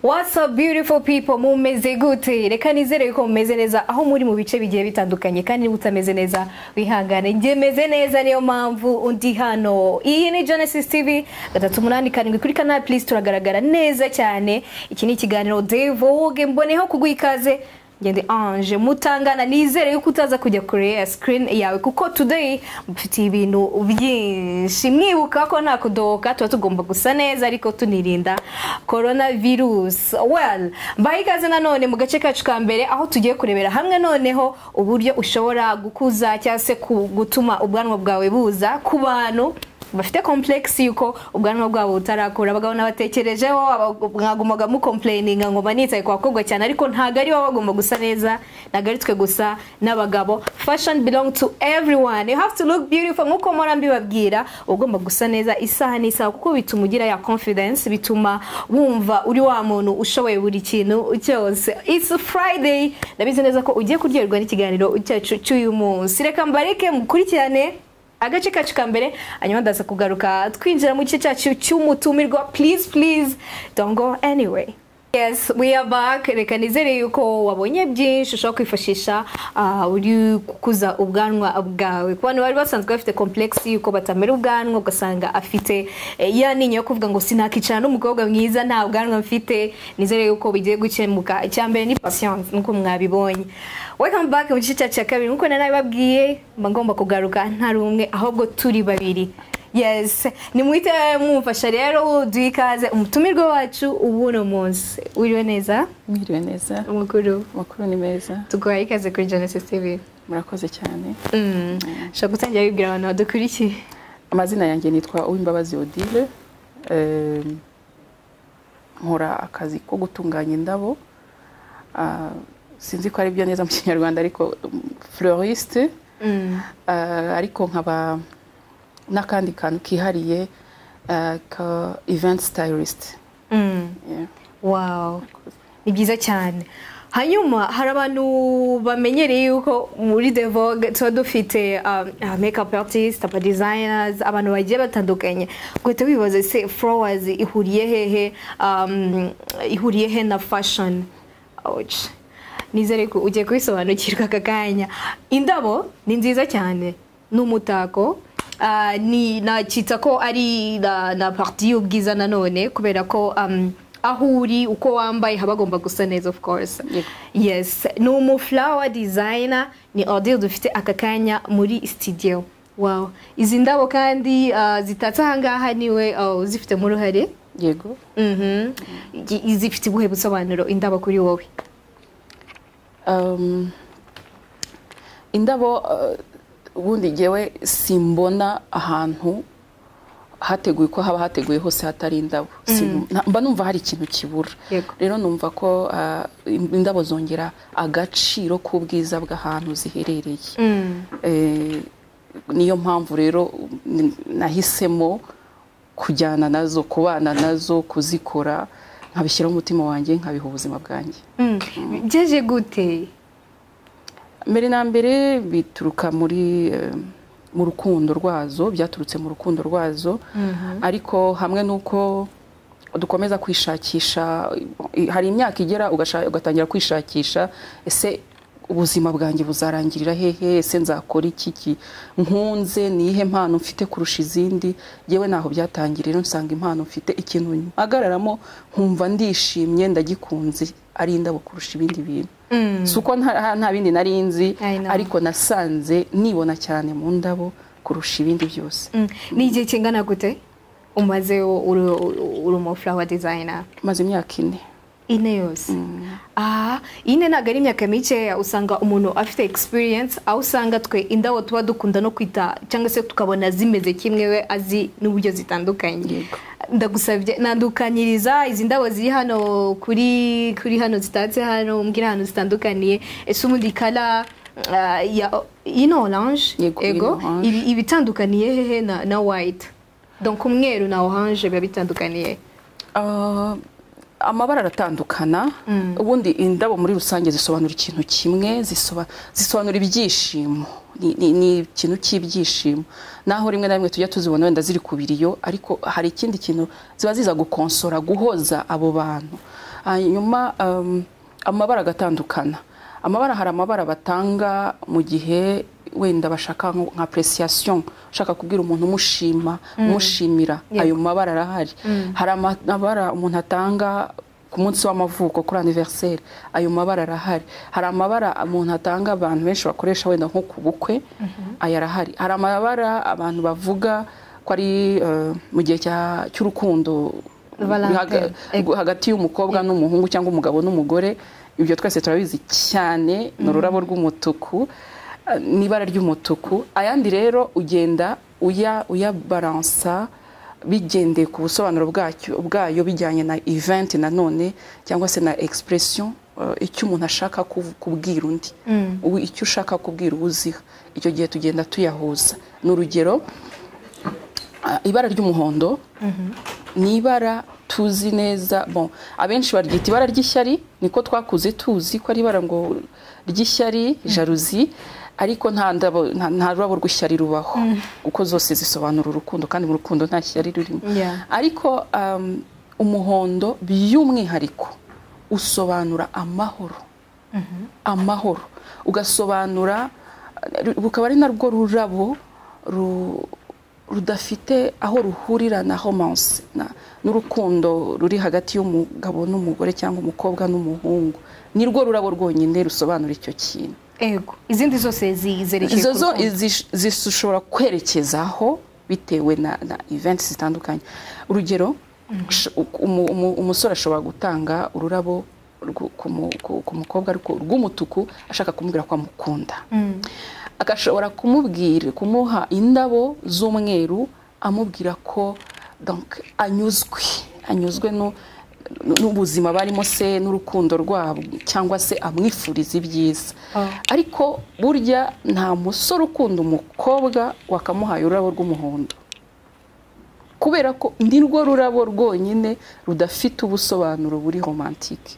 What's up beautiful people, mumeze gute? Reka nizere yuko mumeze neza aho muri mu bice bigiye bitandukanye, kandi utameze neza wihangane. Nge meze neza, niyo mpamvu undi hano. Iyi ni Genesis TV 387 kuri canal, please turagaragara neza cyane. Iki ni ikiganiro Devogue, mboneho kuguha ikaze. Ngende Ange Mutangana, nizere yuko utaza kujya kure screen yawe kuko today mfite ibintu byinshi. Mwibuka ko nta kudoka, tuba tugomba gusa neza ariko tunirinda coronavirus. Well, mbaikaze nanone mu gace kacu ka mbere aho tugiye kurebera hamwe noneho uburyo ushobora gukuza cyangwa se gutuma ubwanwa bwawe buza ku bantu bafite complex yuko ubwanwa bwabo butarakura. Abagabo nabatekerejeho, mwagumaga mu complaininga ngo banitse kwa kogwa cyane, ariko ntago ari baba bagomba gusa neza, ntago ari twe gusa n'abagabo. Fashion belong to everyone, you have to look beautiful. Nkuko mpora mbibabwira, ugomba gusa neza isaha n'isaha kuko bituma ugira ya confidence, bituma wumva uri wa muntu ushoboye buri kintu cyose. It's Friday, ndabizi neza ko ugiye kuryoherwa n'ikiganiro cyacu cy'uyu munsi. Reka mbareke mukurikirane agace kacu ka mbere, hanyuma ndaza kugaruka twinjira mu gice cyacu cy'umutumirwa. Please don't go anyway. Yes, we are back. Reka nizere yuko wabonye byinshi ushobora kwifashisha uri kukuza ubwanwa bwawe. Ku bantu bari basanzwe bafite complex yuko batamera ubwanwa, ugasanga afite ya ninyo yo kuvuga ngo sinakicara n'umukobwa mwiza nta bwanwa mfite, nizere yuko bigiye gukemuka. Icyambere ni patience, nuko mwabibonye. Welcome back mu gice cya kabiri. Nuko narababwiye ngomba kugaruka ntari umwe ahubwo turi babiri. Yes, ni muite mumfasha rero duikaze umutumirwa wacu ubuno munsi. Uriwe neza? Mwiriwe neza. Makuru ni meza. Tuguhaye ikaze kuri Genesis TV. Murakoze cyane. Shaka gutangira wibwira abantu badukurikiye. Amazina yanjye nitwa Uwimbabazi Odile. Nkora akazi ko gutunganya indabo. Sinzi ko ari byo neza mu Kinyarwanda, ariko fleuriste. Ariko nkaba n'akandi kantu kihariye ka event stylist. Yeah. Wow, ni byiza cyane. Hanyuma hari abantu bamenyereye yuko muri Devogue tuba dufite makeup artist, designers, abantu bagiye batandukanye. Gwete wibaza se flowers ihuriye hehe na fashion? Ouch. Nizere ko ugiye kubisobanukirwa kakanya. Indabo ni nziza cyane, n'umutako. Ni nakita ko ari na partie y'ubwiza nanone, kubera ko aho uri uko wambaye habagomba gusa neza, of course. Yes, no flower designer ni Odile dufite akakanya muri studio. Wow, izi ndabo kandi zitatse ahangaha niwe zifite mu ruhare. Yego. Izifite ubuhe busobanuro indabo kuri wowe? Indabo ubundi jewe simbona ahantu hateguye ko haba hateguye hose hatari indabo. Mba numva hari ikintu kibura. Rero numva ko indabo zongera agaciro k'ubwiza bw'ahantu ziherereye. Niyo mpamvu rero nahisemo kujyana nazo, kubana nazo, kuzikora, nkabishyira umutima wanjye, nkabiha ubuzima bwanjye. Byaje gute? Mbere na mbere bituruka mu rukundo rwazo, byaturutse mu rukundo rwazo. Ariko hamwe nuko dukomeza kwishakisha, hari imyaka igera ugatangira kwishakisha, ese ubuzima bwanjye buzarangirira hehe, ese nzakora iki nkunze, nihe mpano mfite kurusha izindi. Yewe naho byatangiriye, rero nsanga impano mfite ikintu mpagararamo nkumva ndishimye, ndagikunze, ari indabo kurusha ibindi bintu. Suko nta bindi narinzi, ariko nasanze nibona cyane mu ndabo kurusha ibindi byose. Ni igihe kingana gute umaze uri mu flower designer? Maze imyaka 4. Ine yose? Ine ntabwo ari imyaka mike. Usanga umuntu afite experience, aho usanga twe indabo tuba dukunda no kwita cyangwa se tukabona zimeze kimwe, we azi n'uburyo zitandukanye. Ndagusabye nandukanyiriza izi ndabo ziri hano kuri hano zitatse hano, umbwira hano zitandukaniye. Ese umundi kala ya orange, ego ibitandukaniye hehe na white? Donc umweru na orange biba bitandukaniye? Amabara aratandukana. Ubundi indabo muri rusange zisobanura ikintu kimwe, zisobanura ibyishimo. Ni ikintu cy'ibyishimo. Naho rimwe na rimwe tujya tuzibona wenda ziri kubiriyo, ariko hari ikindi kintu ziba ziza gukonsora, guhoza abo bantu. hanyuma amabara agatandukana. Amabara, hari amabara batanga mu gihe wenda bashaka nka appréciation, ushaka kubwira umuntu umushimira, ayo mabara arahari. Hari amabara umuntu atanga ku munsi w'amavuko, kuri anniversaire, ayo mabara arahari. Hari amabara umuntu atanga abantu benshi bakoresha wenda nko ku bukwe, aya arahari. Hari amabara abantu bavuga ko ari mu gihe cy'urukundo hagati y'umukobwa n'umuhungu cyangwa umugabo n'umugore. Ibyo twese turabizi cyane, ni ururabo rw'umutuku, n'ibara ry'umutuku. Ayandi rero ugenda uyabaransa bigendeye ku busobanuro bwayo bijyanye na event nanone cyangwa se na expression, icyo umuntu ashaka kubwira undi, icyo ushaka kubwira uziha, icyo gihe tugenda tuyahuza. N'urugero, ibara ry'umuhondo ni ibara tuzi neza, abenshi baryita ibara ry'ishyari, niko twakuze tuzi ko ari ibara ngo ry'ishyari, jalousie, ariko nta rurabo rw'ishyari rubaho, kuko zose zisobanura urukundo, kandi mu rukundo nta shyari rurimo. Ariko umuhondo by'umwihariko usobanura amahoro, amahoro, ugasobanura, bukaba ari narwo rurabo rudafite aho ruhurira na romance n'urukundo ruri hagati y'umugabo n'umugore cyangwa umukobwa n'umuhungu. Nirwo rurabo rwonyine rusobanura icyo kintu. Ego, izindi zose zerekeye ku rukundo zishobora kwerekezaho bitewe na events zitandukanye. Urugero, umusore ashobora gutanga ururabo ku mukobwa ariko rw'umutuku ashaka kumubwira ko amukunda. Agashobora kumuha indabo z'umweru amubwira ko donc anyuzwe n'ubuzima barimo se n'urukundo rwabo, cyangwa se amwifuriza ibyiza. Ariko burya nta musore ukunda umukobwa wakamuhaye ururabo rw'umuhondo, kubera ko nirwo rurabo rwonyine rudafite ubusobanuro buri romantique.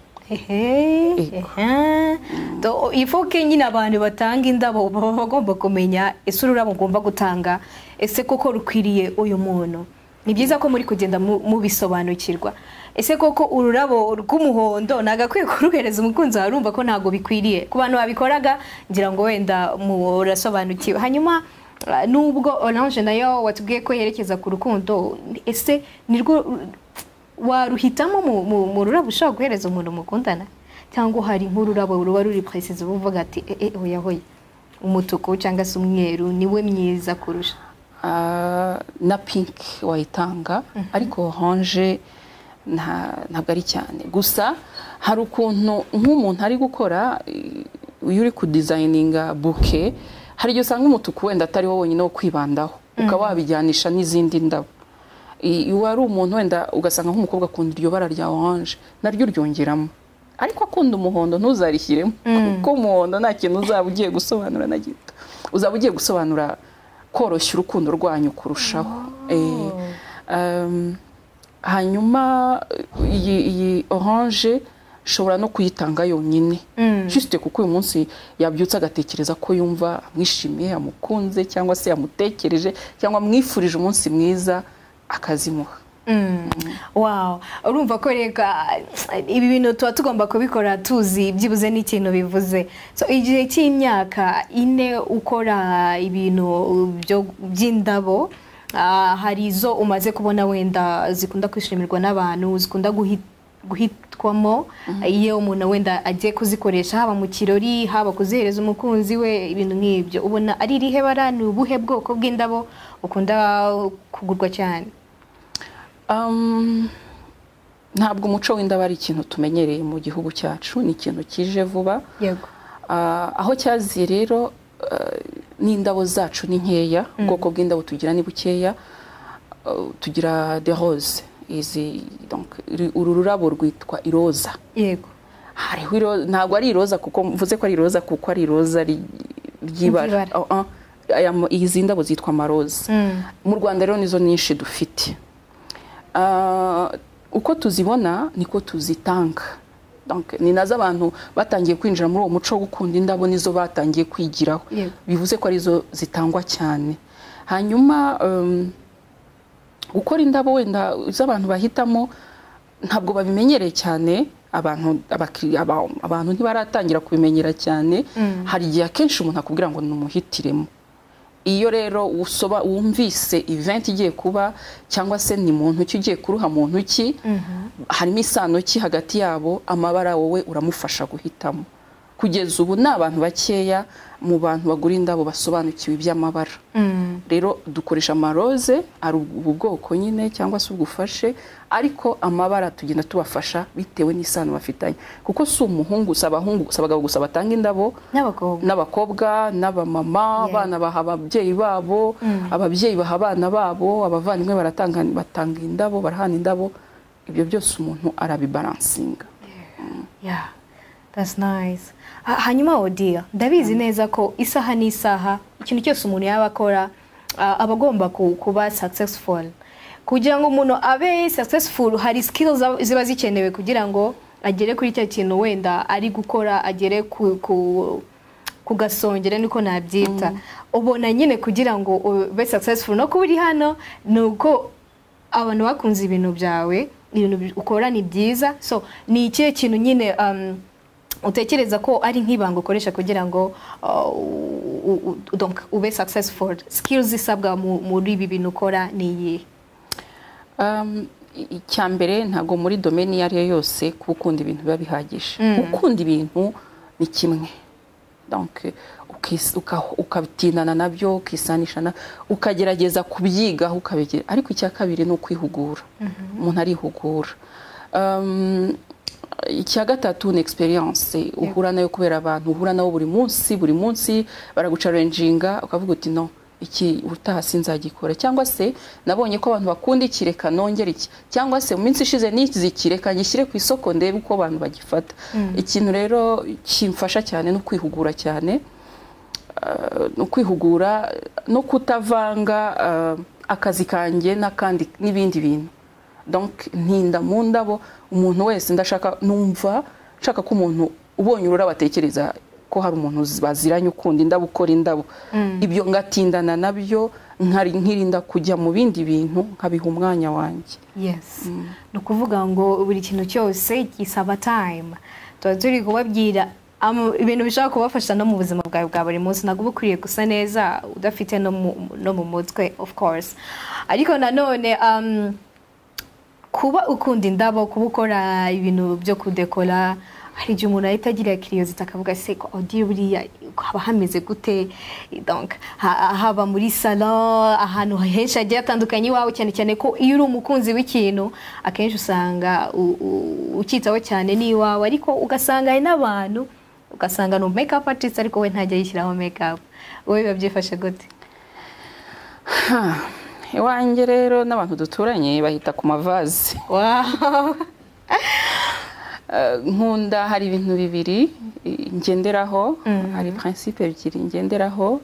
Ifoke nyine abantu batanga indabo baba bagomba kumenya ese ururabo ngomba gutanga ese koko rukwiriye uyu muntu. Ni byiza ko muri kugenda mubisobanukirwa. Ese koko ururabo rw'umuhondo nagakwiye kuruhereza umukunzi wawe, urumva ko ntago bikwiriye. Ku bantu babikoraga ngira ngo wenda murasobanukiwe. Hanyuma nubwo Orange nayo watubwiye ko yerekeza ku rukundo, ese nirwo waruhitamo mu rurabo ushaka guhereza umuntu mukundana, cyangwa hari nk'ururabo ruba ruri precise uvuga ati oya umutuku cyangwa se umweru niwe myiza kurusha? Na pink wayitanga, ariko orange ntabwo ari cyane. Gusa hari ukuntu nk'umuntu ari gukora, iyo uri kudesigninga bouquet, hari igihe usanga umutuku wenda atari wo wonyine wo kwibandaho, ukaba wabijyanisha n'izindi ndabo. Iyo ari umuntu wenda ugasanga nk'umukobwa akunda iryo bara rya orange, naryo ryongeramo. Ariko akunda umuhondo ntuzarishyiremo, kuko umuhondo nta kintu uzaba ugiye gusobanura na gito. Uzaba ugiye gusobanura koroshya urukundo rwanyu kurushaho. Hanyuma iyi orange shobora no kuyitanga yonyine, juste kuko uyu munsi yabyutse agatekereza ko yumva mwishimiye, amukunze, cyangwa se yamutekereje, cyangwa mwifurije umunsi mwiza akazimuha. Wow, urumva ko reka ibi bintu tuba tugomba kubikora tuzi byibuze n'ikintu bivuze. So igihe cy'imyaka 4 ukora ibintu by'indabo, hari izo umaze kubona wenda zikunda kwishimirwa n'abantu, zikunda guhitwamo iyo umuntu wenda agiye kuzikoresha, haba mu kirori, haba kuzihereza umukunzi we, ibintu nk'ibyo. Ubona ari irihe bara, ni ubuhe bwoko bw'indabo ukunda kugurwa cyane? Ntabwo umuco w'indabo ari ikintu tumenyereye mu gihugu cyacu, ni ikintu kije vuba. Yego. Aho cyaziye rero, n'indabo zacu ni nkeya, ubwoko bw'indabo tugira ni bukeya. Tugira des roses, donc uru rurabo rwitwa iroza. Yego. Hariho iroza, ntabwo ari iroza kuko mvuze ko ari iroza, kuko ari iroza ry'ibara. Izi ndabo zitwa amaroza. Mu Rwanda rero nizo nyinshi dufite. Uko tuzibona niko tuzitanga. Donc ni nazo abantu batangiye kwinjira muri uwo muco wo gukunda indabo, nizo batangiye kwigiraho. Bivuze ko arizo zitangwa cyane. Hanyuma gukora indabo wenda z'abantu bahitamo ntabwo babimenyereye cyane, abantu ntibaratangira kubimenyera cyane. Hari igihe akenshi umuntu akubwira ngo numuhitiremo. Iyo rero wumvise event igiye kuba cyangwa se ni muntu ki ugiye kuruha muntu ki, harimo isano ki hagati yabo, amabara wowe uramufasha guhitamo. Kugeza ubu ni abantu bakeya mu bantu bagura indabo basobanukiwe iby'amabara. Rero dukoresha amaroze ari ubu bwoko nyine cyangwa se ubufashe, ariko amabara tugenda tubafasha bitewe n'isano bafitanye, kuko si umuhungu abahungu abagabo gusa batanga indabo, n'abakobwa n'abamama, abana baha ababyeyi babo, ababyeyi baha abana babo, abavandimwe batanga indabo, barahana indabo. Ibyo byose umuntu arabibalansinga. Yeah, that's nice. Hanyuma Odia, ndabizi neza ko isaha n'isaha ikintu cyose umuntu yaba akora aba agomba kuba successful. Kugira ngo umuntu abe successful hari skills ziba zikenewe kugira ngo agere kuri cya kintu wenda ari gukora, agere ku gasongera niko nabyita. Ubona nyine kugira ngo ube successful no kuba uri hano nuko abantu bakunze ibintu byawe, ibintu ukora ni byiza. So ni ikihe kintu nyine utekereza ko ari nk'ibanga ukoresha kugira ngo donc ube successful? Skills isabwa muri ibi bintu ukora ni iyihe? Icyambere ntago muri domaine iyo ari yo yose gukunda ibintu biba bihagije. Gukunda ibintu ni kimwe, donc ukabitinana nabyo, ukisanishana, ukagerageza kubyigaho ukabigira. Ariko icya kabiri ni ukwihugura. Umuntu arihugura. Icya gatatu ni experience uhura nayo kubera abantu uhura nabo buri munsi baragucalenginga, ukavuga uti no, iki utaha sinzagikora, cyangwa se nabonye ko abantu bakunda ikireka nongera iki, cyangwa se mu minsi ishize n'ikireka ngishyire ku isoko ndebe uko abantu bagifata. Ikintu rero kimfasha cyane no kwihugura cyane, no kwihugura no kutavanga akazi kanjye n'akandi n'ibindi bintu. Donc ntinda mu ndabo, umuntu wese numva nshaka ko umuntu ubonye urura batekereza ko hari umuntu baziranye ukunda indabo, ukora indabo. Ibyo ngatindana nabyo, nkirinda kujya mu bindi bintu, nkabiha umwanya wanjye. Yes. No kuvuga ngo buri kintu cyose gisaba time. Turi kubabwira ibintu bishaka kubafasha no mu buzima bwawe bwa buri munsi. Ntabwo ukwiriye gusa neza udafite no mu mutwe, of course. Ariko nanone kuba ukunda indabo, kuba ukora ibintu byo kudekora, hari igihe umuntu ahita agira curiosity akavuga se ko Odia buriya haba hameze gute? Donc haba muri salon, ahantu henshi hagiye hatandukanye iwawe, cyane cyane ko iyo uri umukunzi w'ikintu akenshi usanga ukitaho cyane n'iwawe, ariko ugasanga hari n'abantu ugasanga no make up artist ariko we ntajya yishyiraho make up. Wowe babyifashe gute? Iwanjye rero n'abantu duturanye bahita ku mavaze. Wow. Nkunda, hari ibintu bibiri ngenderaho, hari principe ebyiri ngenderaho.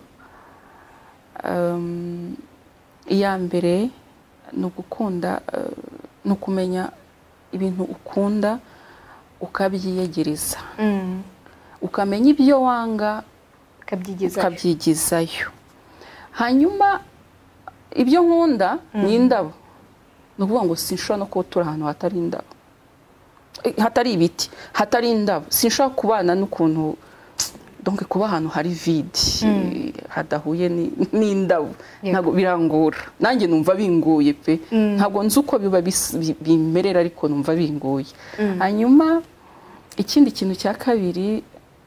Iya mbere ni ugukunda, ni ukumenya ibintu ukunda ukabyiyegereza, ukamenya ibyo wanga ukabyigizayo. Hanyuma ibyo nkunda ni indabo. Ni ukuvuga ngo sinshobora no kutura ahantu hatari indabo, hatari ibiti, hatari indabo. Sinshobora kubana n'ukuntu, donc kuba ahantu hari vide, hadahuye n'indabo, ntabwo birangora. Nanjye numva bingoye pe, ntabwo nzi uko biba bimerera, ariko numva bingoye. Hanyuma ikindi kintu cya kabiri,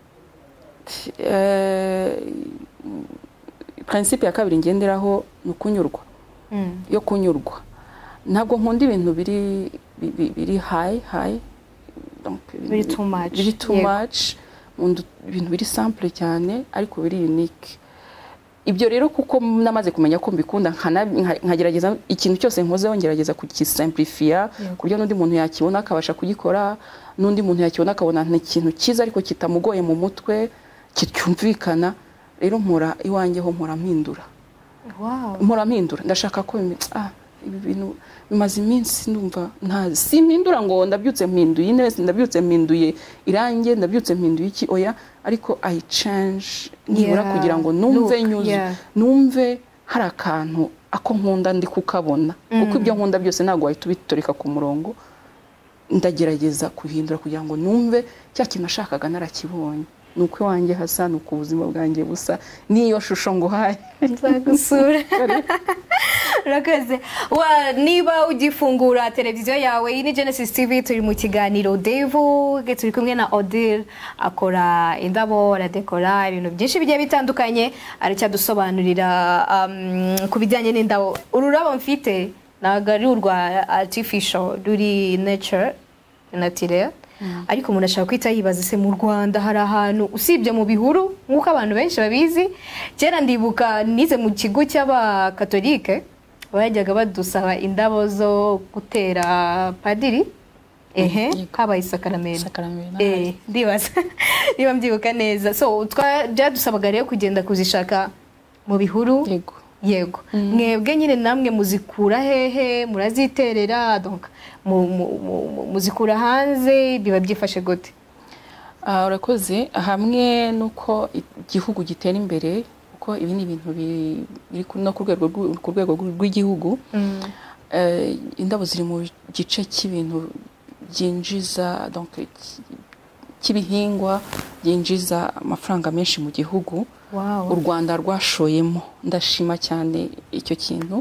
principe ya kabiri ngenderaho ni ukunyurwa. Yo kunyurwa. Ntabwo nkunda ibintu biri high, donc biri too much. Ibintu biri simple cyane ariko biri unique. Ibyo rero kuko namaze kumenya ko mbikunda, nkagerageza ikintu cyose nkozeho ngerageza kukisimplifia, kuburyo n'undi muntu yakibona akabasha kugikora, n'undi muntu yakibona akabona ni ikintu cyiza ariko kitamugoye mu mutwe, kicyumvikana. Rero mpora iwanjye ho mpora mpindura. Wow. Mpora mpindura, ndashaka ko ibi bintu bimaze iminsi ndumva si mpindura ngo ndabyutse mpinduye intebe, ndabyutse mpinduye irange, ndabyutse mpinduye iki, oya, ariko I change nibura kugira ngo numve nyuze, numve hari akantu ako nkunda ndi kukabona. Kuko ibyo nkunda byose ntabwo wahita ubitoreka ku murongo. ndagerageza kuhindura kugira ngo numve cya kintu nashakaga narakibonye. Nuko iwanjye hasa, nuko ubuzima bwanjye busa, niyo shusho nguhaye nzagusura. Urakoze. Niba ugifungura televiziyo yawe, iyi ni Genesis TV, turi mu kiganiro Devu, turi kumwe na Odile, akora indabo, aradekora ibintu byinshi bigiye bitandukanye, aracyadusobanurira ku bijyanye n'indabo. Ururabo mfite ntabwo ari urwa artificial, ruri nature, naturel. Ariko umuntu ashaka kwita yibaza se mu Rwanda hari ahantu usibye mu bihuru nk'uko abantu benshi babizi. Kera ndibuka nize mu kigo cy'abakatolike bajyaga badusaba indabo zo gutera padiri habaye isakaramento. Ndibaza niba mbyibuka neza. So byadusabaga rero kugenda kuzishaka mu bihuru. Yego. Mwebwe nyine namwe muzikura hehe, muraziterera, donc muzikura hanze, biba byifashe gute? Urakoze. Hamwe nuko igihugu gitera imbere, kuko ibi ni ibintu biri no ku rwego rw'igihugu. Indabo ziri mu gice cy'ibintu byinjiza, donc cy'ibihingwa byinjiza amafaranga menshi mu gihugu. U Rwanda rwashoyemo, ndashima cyane icyo kintu.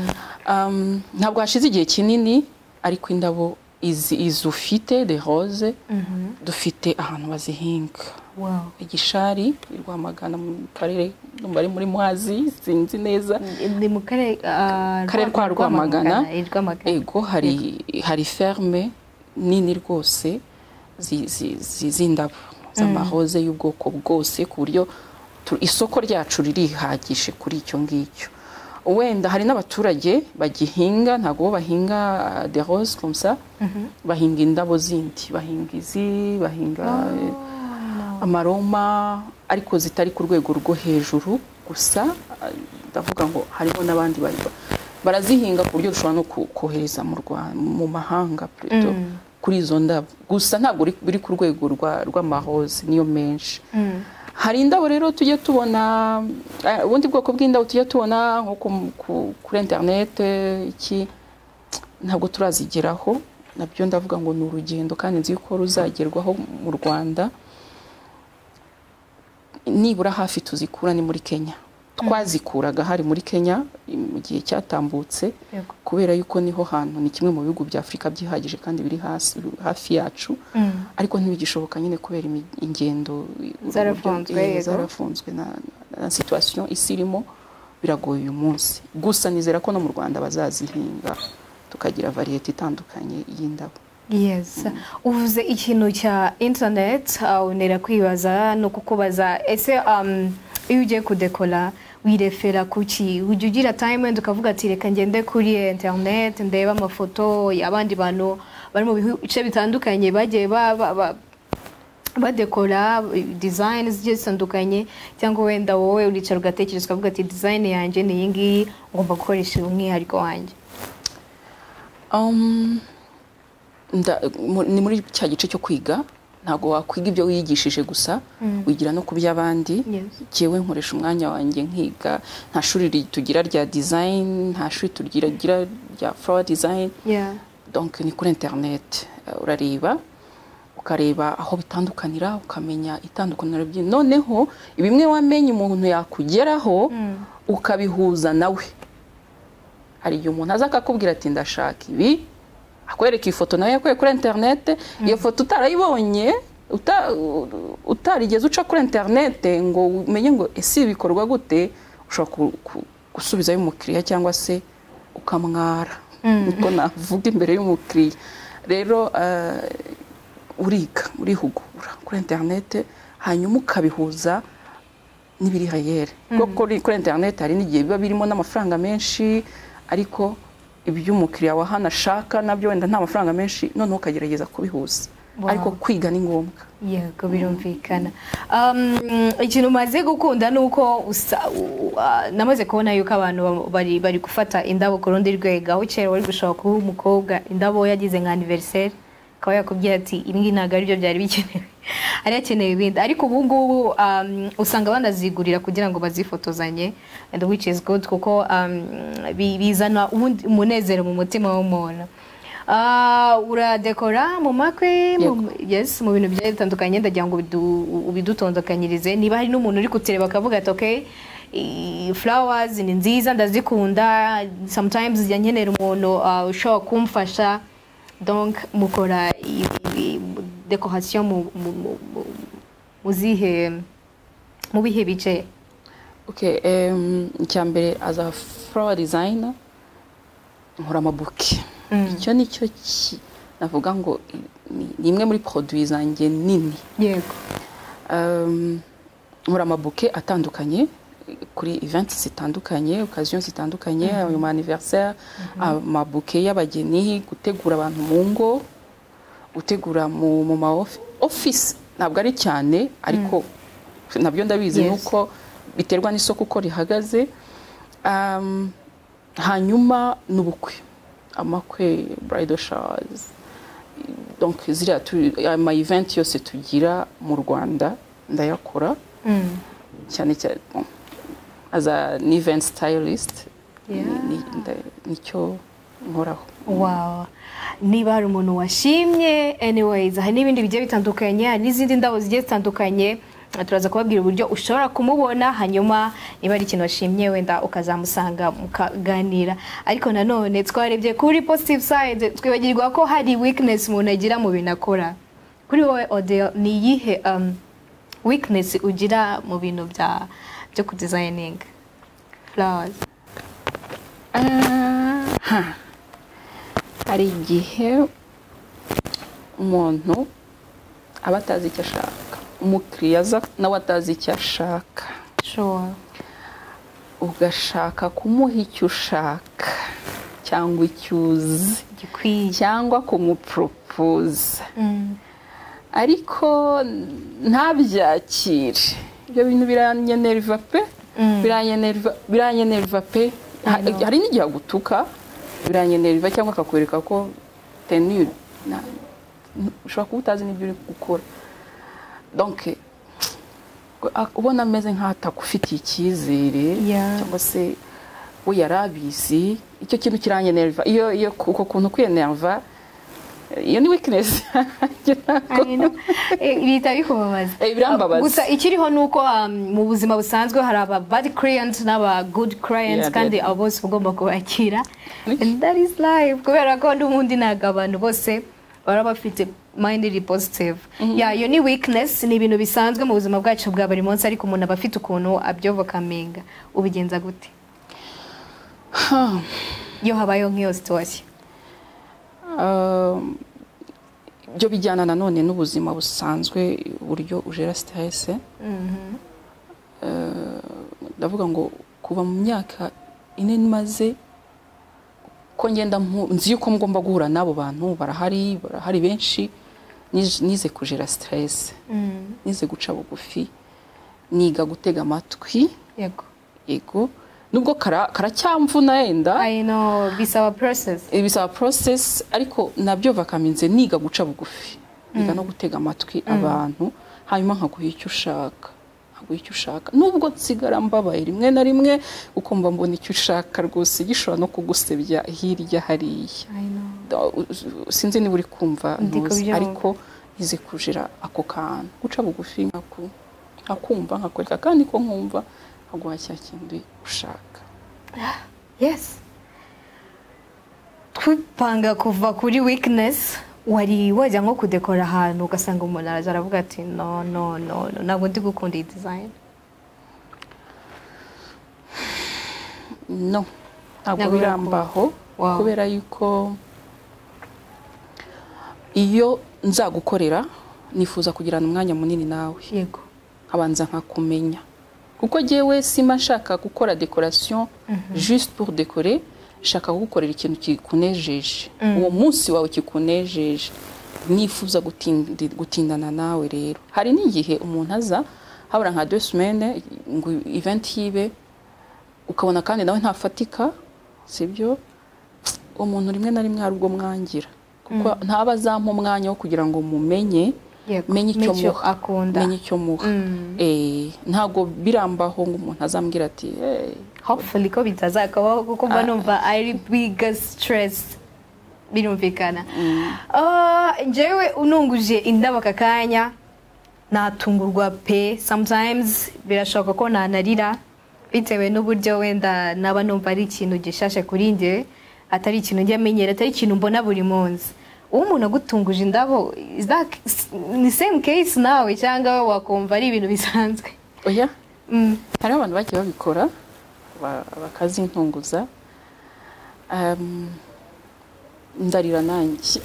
Ntabwo hashize igihe kinini, ariko indabo ufite de rose dufite ahantu bazihinga. Igishari, Rwamagana, mu karere bari muri Muhazi, sinzi neza. Ni mu karere kwa Rwamagana. Ego, hari ferme nini rwose z'indabo z'amaroze y'ubwoko bwose, ku buryo isoko ryacu ririhagije kuri icyo ngicyo. Wenda hari n'abaturage bagihinga, ntabwo bo bahinga de rose comme ça, bahinga indabo zindi, bahinga bahinga amaroma, ariko zitari ku rwego rwo hejuru. Gusa ndavuga ngo harimo n'abandi barazihinga ku buryo dushobora no kohereza mu mahanga plutôt kuri izo ndabo. Gusa ntabwo biri ku rwego rw'amaroze, niyo menshi. Hari indabo rero tujye tubona, ubundi bwoko bw'indabo tujye tubona nko kuri internet, ntabwo turazigeraho. Nabyo ndavuga ngo ni urugendo, kandi nzi ko ruzagerwaho mu Rwanda. Nibura hafi tuzikura ni muri Kenya. Twazikuraga hari muri Kenya mu gihe cyatambutse, kubera yuko niho hantu, ni kimwe mu bihugu bya Afurika byihagije kandi biri hafi yacu. Ariko ntibigishoboka nyine kubera ingendo zarafunzwe na situation isi irimo, biragoye uyu munsi. Gusa nizera ko no mu Rwanda bazazihinga, tukagira variety itandukanye y'indabo. Yes. Uvuze ikintu cya internet, unera kwibaza no kukubaza, ese iyo ugiye kudekora wirefera kuki? Ujya ugira time wenda ukavuga ati reka ngende kuri internet ndeba amafoto y'abandi bantu bari mu bice bitandukanye bagiye badekora design zigiye zitandukanye, cyangwa wenda wowe uricara ugatekereza ukavuga ati design yanjye ni iyi ngiyi, ngomba gukoresha umwihariko wanjye? Ni muri cya gice cyo kwiga. Ntabwo wakwiga ibyo wiyigishije gusa, wigira no ku by'abandi. Jewe nkoresha umwanya wanjye nkiga. Nta shuri tugira rya design, nta shuri tugira rya flower design. Donc ni kuri internet urareba, ukareba aho bitandukanira, ukamenya itandukaniro byinshi. Noneho ibimwe wamenye umuntu yakugeraho ukabihuza nawe. Hari igihe umuntu aza akakubwira ati ndashaka ibi, akwereka ifoto nawe yakuye kuri internet, iyo foto utarayibonye, utarigeze uca kuri internet ngo umenye ngo ese bikorwa gute, ushobora gusubizayo umukiriya cyangwa se ukamwara, niko navuga imbere y'umukiriya. Rero urihugura kuri internet, hanyuma ukabihuza n'ibiri hayere. Kuko kuri internet hari n'igihe biba birimo n'amafaranga menshi, ariko ibyo umukiriya wa hano ashaka nabyo wenda nta mafaranga menshi, noneho ukagerageza kubihuza. Ariko kwiga ni ngombwa. Yego, birumvikana. Ikintu maze gukunda nuko namaze kubona yuko abantu bari gufata indabo ku rundi rwego. Aho kera wari gushaka kuba umukobwa indabo yagize nka anniversaire, akaba yakubwira ati ibi ngibi ntabwo aribyo byari bikenewe, hari hakenewe ibindi. Ariko ubu ngubu usanga banazigurira kugira ngo bazifotozanye, and which is good, kuko bizana umunezero mu mutima w'umuntu. uradekora mu makwe yes mu bintu bigiye bitandukanye ndagira ngo ubidutondekanyirize niba hari n'umuntu uri kutureba akavuga ati okay flowers ni nziza ndazikunda sometimes njya nkenera umuntu ushobora kumfasha donc mukora decoration mu bihe bice okay icyambere as a flower designer nkora amabuke icyo nicyo navuga ngo ni imwe muri produits zanjye nini yego nkora amabuke atandukanye kuri events zitandukanye occasions zitandukanye ayo anniversaire amabuke y'abageni gutegura abantu mu ngo gutegura mu ma office ntabwo ari cyane ariko nabyo ndabizi nuko biterwa n'isoko uko rihagaze hanyuma n'ubukwe amakwe bridal showers donc ziriya ama event yose tugira mu Rwanda ndayakora cyane cyane as an event stylist nicyo nkoraho. Wow, niba hari umuntu washimye anyways hari n'ibindi bigiye bitandukanye hari n'izindi ndabo zigiye zitandukanye turaza kubabwira uburyo ushobora kumubona hanyuma niba ari ikintu washimye wenda ukazamusanga mukaganira ariko nanone twarebye kuri positive side twibagirwa ko hari weakness umuntu agira mu bintu akora. Kuri wowe Odile ni iyihe weakness ugira mu bintu byo ku designing flowers? Hari igihe umuntu aba atazi icyo ashaka umukiriya aza nawe atazi icyo ashaka sure ugashaka kumuha icyo ushaka cyangwa icyo uzi cyangwa kumupropose ariko ntabyakire ibyo bintu biranyenerva pe biranyenerva pe hari n'igihe agutuka biranyenerva cyangwa akakwereka ko tenue ushobora kuba utazi n'ibyo uri gukora donc ubona ameze nk'atakufitiye icyizere cyangwa se we yarabizi icyo kintu kiranyenerva iyo uko kuntu kwiyenerva iyo ni weakness bita bikubabaza birambabaza gusa ikiriho nuko mu buzima busanzwe hari aba bad clients n'aba good clients kandi abo bose ugomba kubakira and that is life kubera ko n'ubundi ntago abantu bose baba bafite mindly positive iyo ni weakness ni ibintu bisanzwe mu buzima bwacu bwa buri munsi ariko umuntu aba afite ukuntu abyovokaminga ubigenza gute iyo habayeho nk'iyo situation? byo bijyana nanone n'ubuzima busanzwe uburyo ujera stress ndavuga ngo kuva mu myaka ine maze ko ngenda nzi yuko ngomba guhura n'abo bantu barahari benshi nize kujera stress nize guca bugufi niga gutega amatwi yego nubwo karacyamvuna yenda I know bisaba process ariko nabyo vakaminze niga guca bugufi niga no gutega amatwi abantu hanyuma nkaguha icyo ushaka nubwo nsigara mbabaye rimwe na rimwe ukumva mbona icyo ushaka rwose gishobora no kugusebya hirya hariya sinzi niba uri kumva ariko nize kujira ako kantu guca bugufi nkakumva nkakwereka kandi ko nkumva aguha cya kintu ushaka. Yes, twipanga kuva kuri weakness wari wajya nko kudekora ahantu ugasanga umuntu araza aravuga ati no ntabwo ndi gukunda iyi design? No, ntabwo birambaho kubera yuko iyo nzagukorera nifuza kugirana umwanya munini nawe yego abanza nkakumenya kuko jewe sima nshaka gukora decoration juste pour décorer shaka gukorera ikintu kikunejeje uwo munsi wawe kikunejeje nifuza gutindana nawe rero hari n'igihe umuntu aza habura nka 2 semaines ngo event yibe ukabona kandi nawe ntafatika sibyo umuntu rimwe na rimwe hari ubwo mwangira kuko ntaba zampa umwanya wo kugira ngo mumenye menye icyo muha ntago birambaho ngo umuntu azambwira ati hopefully ko bitazakabaho kuko mba numva ari biggest stress birumvikana. Njyewe ununguje indabo aka kanya natungurwa pe, sometimes birashoboka ko nanarira bitewe n'uburyo wenda naba numva ari ikintu gishashe kuri njye, atari ikintu njya menyera, atari ikintu mbona buri munsi. Umuntu agutunguje indabo, ni same case nawe cyangwa wakumva ari ibintu bisanzwe? Oya, hari abantu bagiye babikora bakazintunguza, ndarira nanjye.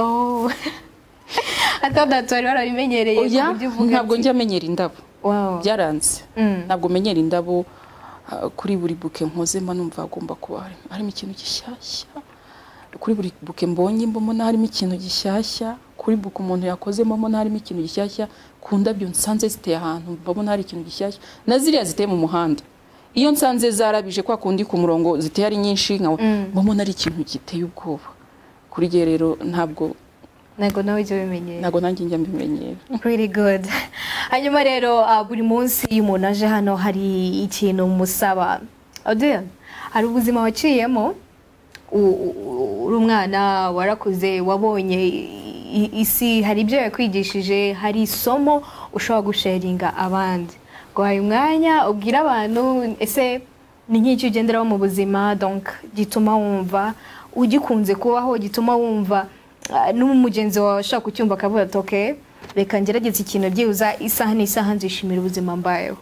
Atandatu wari warabimenyereye ku buryo uvuga ntabwo njya menyera indabo. Byaranze. Ntabwo menyera indabo, kuri buri buke nkozemo numva agomba kuba harimo ikintu gishyashya. Kuri buri buke mbonye mbona harimo ikintu gishyashya. Kuri buke umuntu yakozemo mbona harimo ikintu gishyashya. Ku ndabyo nsanze ziteye ahantu mbona hari ikintu gishyashya. Na ziriya ziteye mu muhanda, iyo nsanze zarabije kwa kundi ku murongo ziteye ari nyinshi mbona ari ikintu giteye ubwoba. Kuri gihe rero ntabwo nawe ujya ubimenyera. Ntabwo nanjye njya mbimenyera. Pretty good. Hanyuma rero buri munsi iyo umuntu aje hano hari ikintu musaba. Adele, hari ubuzima waciyemo, uri umwana warakuze, wabonye isi, hari ibyo yakwigishije, hari isomo ushobora gusharinga abandi. Ngo hari umwanya ubwira abantu ese ni nk'icyo ugenderaho mu buzima, donc gituma wumva ugikunze kubaho, gituma wumva n'umugenzi wawe ashaka kucyumva akavuga ati okay, reka ngerageze ikintu byibuza isaha n'isaha nzishimira ubuzima mbayeho.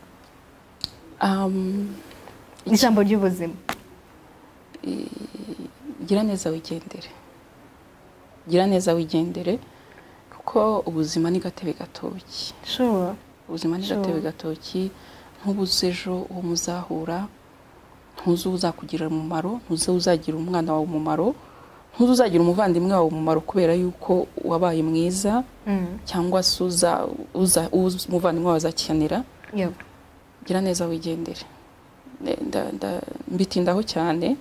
Ijambo ry'ubuzima. Gira neza wigendere. Gira neza wigendere kuko ubuzima ni gatebe gatoki. Sure. Ubuzima ni gatebe gatoki, ntubuze ejo uwo muzahura, ntuzi uzakugirira umumaro, ntuzi uzagira umwana wawe umumaro, ntuzi uzagira umuvandimwe wawe umumaro kubera yuko wabaye mwiza, cyangwa se umuvandimwe wawe azakenera. Gira neza wigendere. Mbitindaho cyane,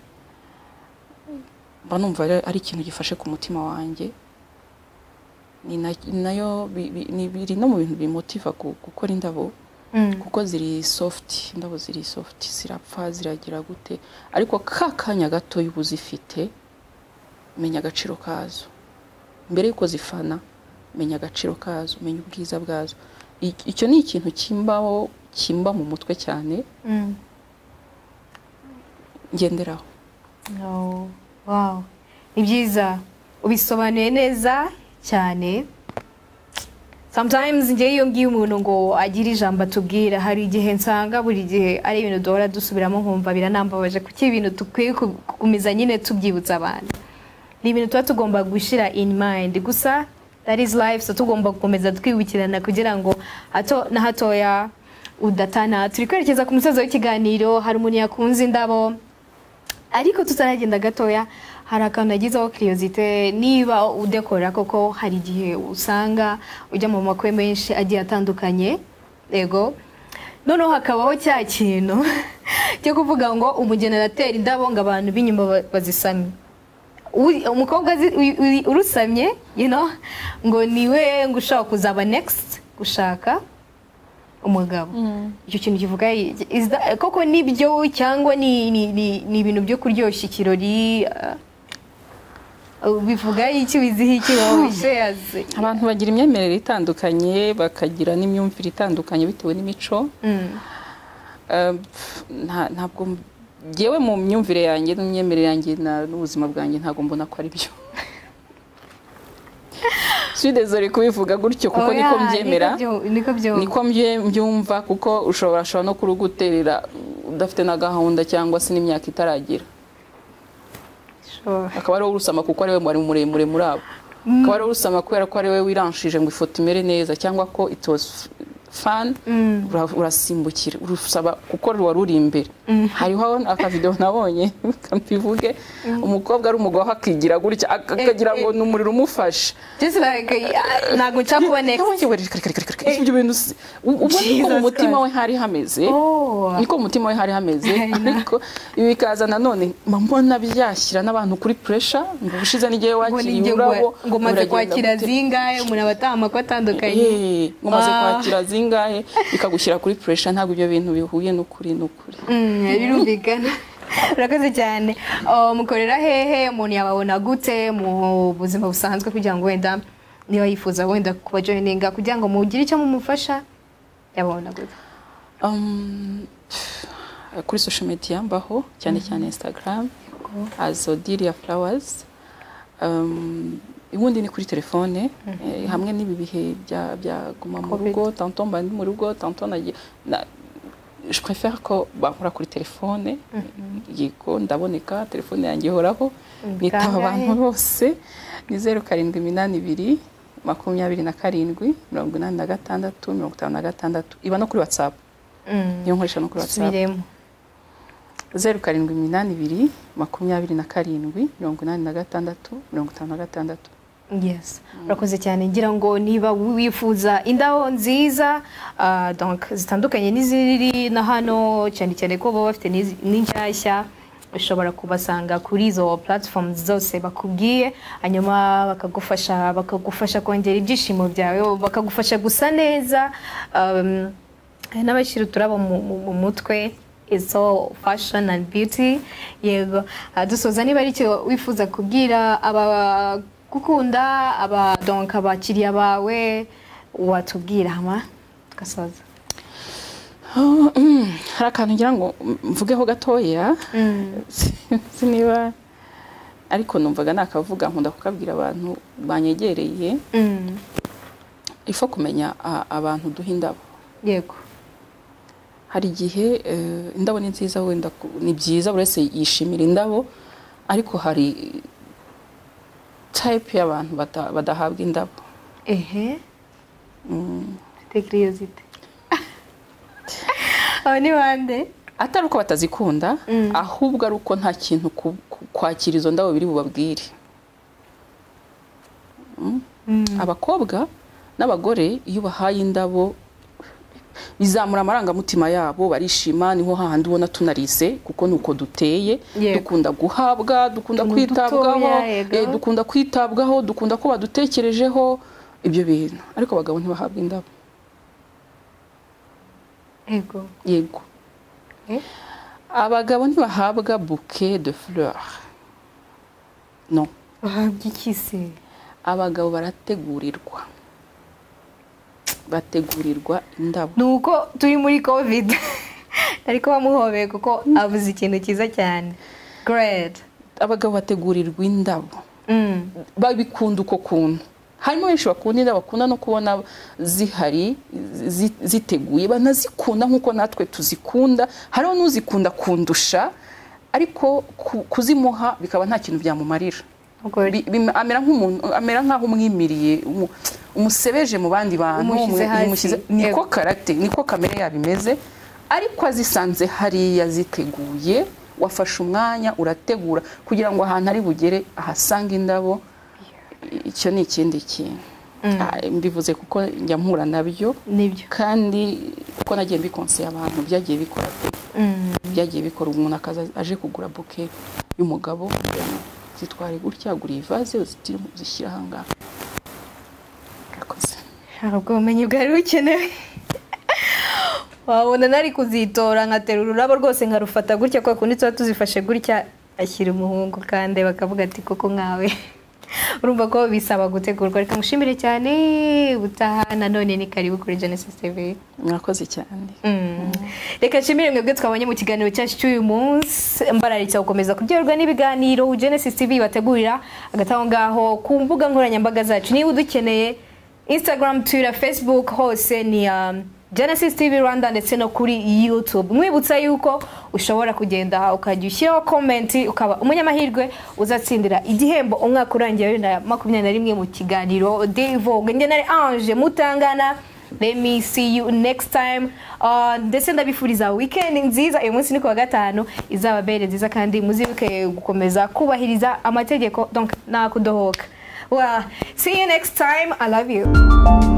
mba numva ari ikintu gifashe ku mutima wanjye. Ni nayo biri no mu bintu bimotiva gukora indabo, kuko ziri soft, indabo ziri soft, zirapfa ziragira gute, ariko kakanya gato y'ubuzifite menya agaciro kazo. Mbere yuko zifana menya agaciro kazo, menya ubwiza bwazo. Icyo ni ikintu kimba mu mutwe cyane. Ngenderaho. Wow. Ni byiza ubisobanuye neza cyane. Sometimes ngiye iyo ngiye umuntu ngo agire ijambo atubwira, hari igihe nsanga buri gihe ari ibintu duhora dusubiramo nkumva biranambabaje, kuko ibintu tukwiye kugumiza nyine tubyibutsa abantu. Ni ibintu tuba tugomba gushyira in mind, gusa that is life, so tugomba gukomeza twibukirana kugira ngo hato na hatoya udatana. Turi kwerekeza ku musozo w'ikiganiro, hari umuntu yakunze indabo, ariko tutaragenda gatoya hari akantu nagizeho curiosity. Niba udekora koko, hari igihe usanga ujya mu makwe menshi agiye atandukanye, yego, noneho hakabaho cya kintu cyo kuvuga ngo umugenerateur indabo ngo abantu b'inyuma bazisamye. Umukobwa urusamye, ngo niwe ngo ushaka kuzaba next gushaka umugabo. Icyo kintu kivuga koko nibyo cyangwa ni ibintu byo kuryoshya ikirori? Bivuga iki, bizihi iki wowe shares? Abantu bagira imyemerere itandukanye, bakagira n'imyumvire itandukanye bitewe n'imico. Ntabwo yewe mu myumvire yanjye n'imyemerere yanjye n'ubuzima bwanjye ntabwo mbona ko ari byo. Désolé kubivuga gutyo kuko niko mbyemera, niko mbyumva, kuko ushobora no kuruguterera udafite na gahunda cyangwa se n'imyaka itaragira. Akaba ari urusama kuko ari we mwari muremure muri abo, akaba ari urusama kubera ko ari we wiranshije ngo ifoto imere neza, cyangwa ko it was fun, urasimbukira urusaba kuko wari uri imbere. Hariho akavideo nabonye kampivuge, umukobwa ari umugabo akigira gutya akagira ngo n'umuriro umufashe, just like nago cyakubona next. Ibyo bintu ubona ko umutima we hari hameze, niko umutima we hari hameze, ariko ibi bikaza nanone mbona byashyira n'abantu kuri pressure, ngo bushize n'igihe wakiriye urabo ngo maze kwakira zingahe, umuntu abatama ko atandukanye, ngo maze kwakira zingahe, bikagushyira kuri pressure. Ntabwo ibyo bintu bihuye n'ukuri. Birumvikana. urakoze cyane. Mukorera hehe, umuntu yababona gute mu buzima busanzwe kugira ngo wenda niba yifuza wenda kuba joininga kugira ngo mugire icyo mumufasha yababona gute? Kuri social media mbaho cyane cyane Instagram as Odilia Flowers. Ubundi ni kuri telefone hamwe n'ibi bihe bya guma mu rugo, tantôt mba ndi mu rugo, tantôt je préfère ko bakora kuri telefone yego ndaboneka, telefone yanjye ihoraho, nitaba abantu bose. Ni 0782 27 86 56. Iba no kuri WhatsApp. Niyo nkoresha no kuri WhatsApp. 0782 27 86 56. Yes, urakoze cyane. Ngira ngo niba wifuza indabo nziza donc zitandukanye n'iziri na hano, cyane cyane ko baba bafite n'inshyashya, ushobora kubasanga kuri izo platforms zose bakubwiye, hanyuma bakagufasha kongera ibyishimo byawe, bakagufasha gusa neza, n'abashyira uturabo mu mutwe. It's all fashion and beauty. Yego, dusoza niba ari cyo wifuza kubwira gukunda donc abakiriya bawe watubwira hama tugasoza. Hari akantu ngira ngo mvugeho gatoya, siniba ariko numvaga nakavuga nkunda kukabwira abantu banyegereye. Ifo kumenya abantu duha indabo. Yego, hari igihe indabo ni nziza, wenda ni byiza buri wese yishimira indabo, ariko hari type y'abantu badahabwa indabo. Curiosity. Ni bande? Atari uko batazikunda, ahubwo ari uko nta kintu kwakira izo ndabo biri bubabwire. Abakobwa n'abagore iyo bahaye indabo bizamura amarangamutima yabo, barishima, niho hahandi ubona tunarise kuko nuko duteye. Dukunda guhabwa, dukunda kwitabwaho, dukunda ko badutekerejeho ibyo bintu, ariko abagabo ntibahabwa indabo. Yego, abagabo ntibahabwa bouquet de fleurs. No, bahabwa iki se? Abagabo bategurirwa indabo. Nuko turi muri covid ariko bamuhobeye kuko avuze ikintu cyiza cyane. Great. Abagabo bategurirwa indabo, babikunda uko kuntu. Harimo benshi bakunda indabo, bakunda no kubona zihari ziteguye, banazikunda nkuko natwe tuzikunda. Hariho n'uzikunda kundusha, ariko kuzimuha bikaba nta kintu byamumarira. Amera nkaho umwimiriye, umusebeje mu bandi bantu, niko caractère, niko kamere yabimeze. Ariko azisanze hariya ziteguye, wafashe umwanya urategura kugira ngo ahantu ari bugere ahasanga indabo. Icyo ni ikindi kintu. Mbivuze kuko njya mpura nabyo, kandi uko nagiye mbikonseye abantu byagiye bikora. Umuntu akaza aje kugura bouquet y'umugabo, zitware gutya, gura ivaze uzishyira ahangaha. Ubwo bumenyi bwari bukenewe. Wabona nari kuzitora nkatera ururabo rwose nkarufata gutya, kwa kundi tuba tuzifashe gutya, ashyira umuhungu kandi bakavuga ati koko nkawe. Urumva ko bisaba gutegurwa. Reka mushimire cyane, utaha nanone ni karibu kuri Genesis TV. Mwakoze cyane. Reka nshimire mwebwe twabanye mu kiganiro cyacu cy'uyu munsi. Mbararitse gukomeza kuryoherwa n'ibiganiro Genesis TV bategurira agataho ngaho ku mbuga nkoranyambaga zacu. Niba udukeneye Instagram, Twitter, Facebook, hose ni Genesis TV Rwanda, ndetse no kuri YouTube. Mwibutsa yuko ushobora kugenda ukajya ushyiraho comment, ukaba umunyamahirwe uzatsindira igihembo umwaka urangiye 2021 mu kiganiro Devogue. Nge nari Ange Mutangana. Let me see you next time. Ndetse ndabifuriza weekend nziza. Uyu munsi ni kuwa gatanu, izababere nziza, kandi muzibuke gukomeza kubahiriza amategeko, donc nakudohoka. Well, see you next time. I love you.